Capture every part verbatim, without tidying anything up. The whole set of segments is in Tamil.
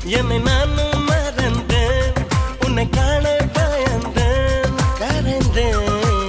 என்னை நானும் மறந்தேன், உன்னை காண பயந்தேன், கரைந்தேன்.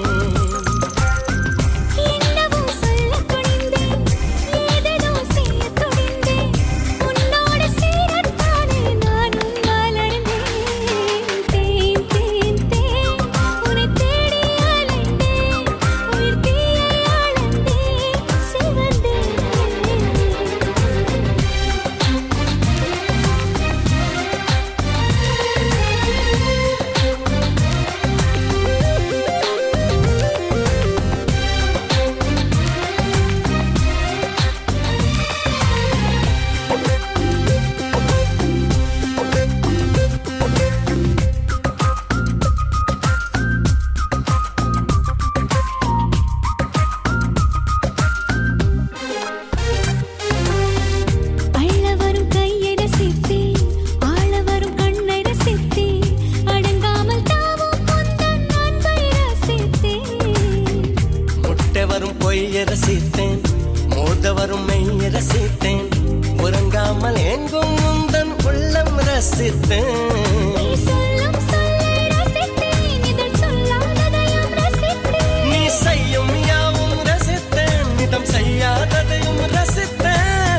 பொய்யை ரசித்தேன், மோத வரும் மெய்யை ரசித்தேன், உறங்காமல் எங்கும் முந்தன் உள்ளம் ரசித்தேன். நீ செய்யும் யாவும் ரசித்தேன், நிதம் செய்யாததையும் ரசித்தேன்.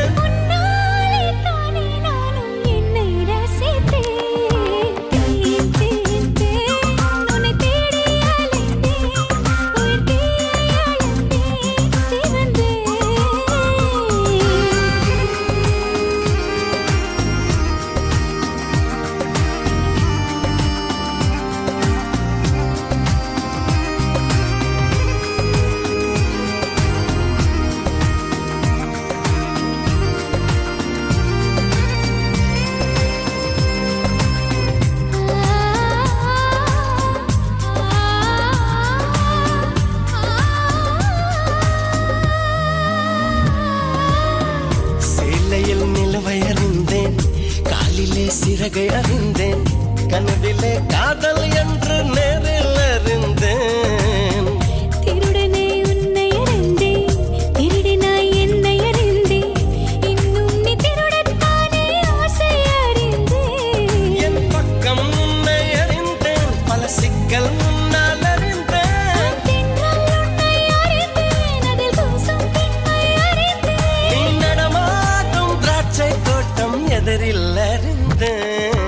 நிலவை அறிந்தேன், காலிலே சிறகை அறிந்தேன், கனவிலே காதல் என்று நேரில் அறிந்தேன். திருடனே உன்னை அறிந்தேன், திருடினாய் என்னை அறிந்தேன், இன்னும் நீ திருடத்தானே ஆசை அறிந்தேன். என் பக்கம் உன்னை அறிந்தேன், பல சிக்கல் முன்னால் அறிந்தேன். தென்றல் உன்னை அறிந்தேன், அதில் கூசும் பெண்மை அறிந்தேன். நீ நடமாடும் திராட்சை தோட்டம் எதிரில் அறிந்தேன்.